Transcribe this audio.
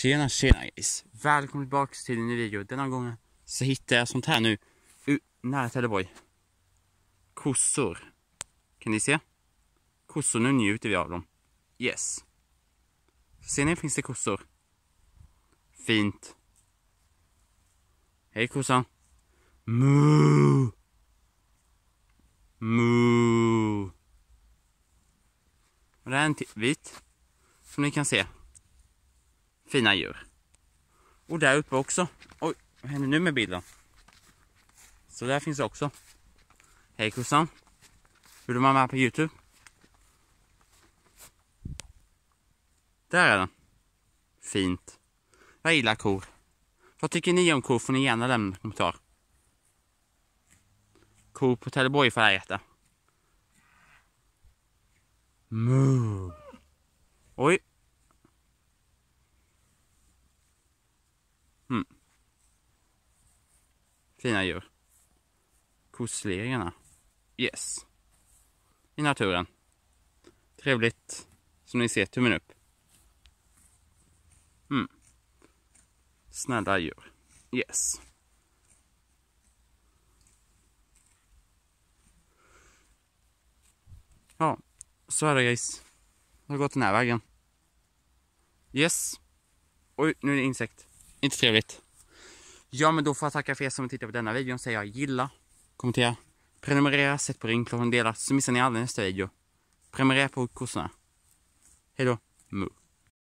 Tjena guys. Välkommen tillbaka till en ny video. Denna gången så hittar jag sånt här nu nära Trelleborg. Kossor. Kan ni se? Kossor, nu njuter vi av dem. Yes. Ser ni, finns det kossor? Fint. Hej kossan. Moo. Moo. Och det är en vit. Som ni kan se. Fina djur. Och där uppe också. Oj, vad händer nu med bilden? Så där finns det också. Hej kossan. Vill du vara med på YouTube? Där är den. Fint. Jag gillar kor. Vad tycker ni om kor? Får ni gärna lämna en kommentar. Kor på Trelleborg får jag äta. Moo. Oj. Fina djur. Kossleringarna. Yes. I naturen. Trevligt. Som ni ser, tummen upp. Snälla djur. Yes. Ja, så är det guys. Jag har gått den här vägen. Yes. Oj, nu är det insekt. Inte trevligt. Ja, men då får jag tacka för er som tittar på denna videon. Säger jag gilla, kommentera, prenumerera, sätt på ringklockan, dela så missar ni aldrig nästa video. Prenumerera på kossorna. Hej då. Moo.